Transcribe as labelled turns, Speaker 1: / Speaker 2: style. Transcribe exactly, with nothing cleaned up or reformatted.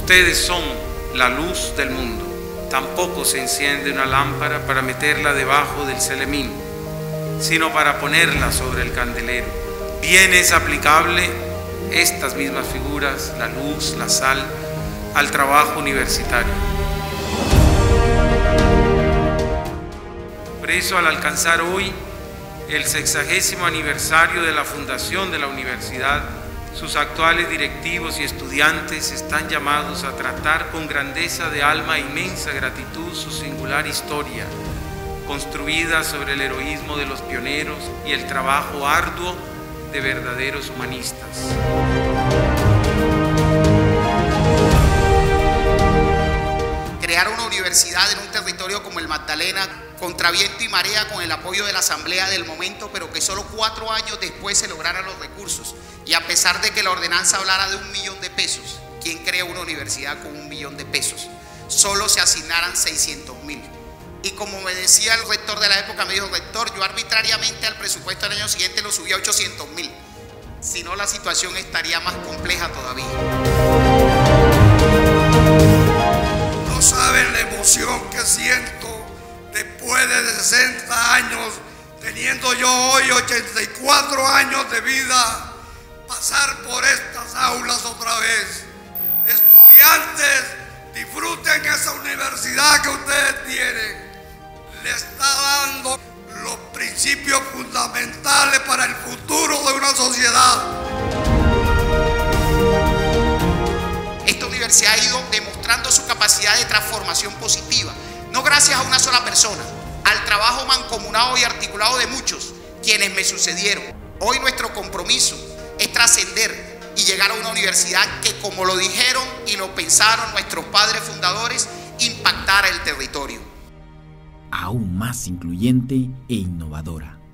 Speaker 1: Ustedes son la luz del mundo. Tampoco se enciende una lámpara para meterla debajo del celemín, sino para ponerla sobre el candelero. Bien es aplicable estas mismas figuras, la luz, la sal, al trabajo universitario. Por eso, al alcanzar hoy el sexagésimo aniversario de la fundación de la universidad, sus actuales directivos y estudiantes están llamados a tratar con grandeza de alma e inmensa gratitud su singular historia, construida sobre el heroísmo de los pioneros y el trabajo arduo de verdaderos humanistas.
Speaker 2: Crear una universidad en un territorio como el Magdalena, contra viento y marea, con el apoyo de la asamblea del momento, pero que solo cuatro años después se lograran los recursos. Y a pesar de que la ordenanza hablara de un millón de pesos, ¿quién crea una universidad con un millón de pesos? Solo se asignaran seiscientos mil. Y como me decía el rector de la época, me dijo: rector, yo arbitrariamente al presupuesto del año siguiente lo subí a ochocientos mil. Si no, la situación estaría más compleja todavía.
Speaker 3: No saben la emoción que siento después de sesenta años, teniendo yo hoy ochenta y cuatro años de vida, pasar por estas aulas otra vez. Estudiantes, disfruten esa universidad que ustedes tienen. Le está dando los principios fundamentales para el futuro de una sociedad.
Speaker 2: Esta universidad ha ido demostrando su capacidad de transformación positiva, no gracias a una sola persona, al trabajo mancomunado y articulado de muchos, quienes me sucedieron. Hoy nuestro compromiso es trascender y llegar a una universidad que, como lo dijeron y lo pensaron nuestros padres fundadores, impactara el territorio.
Speaker 4: Aún más incluyente e innovadora.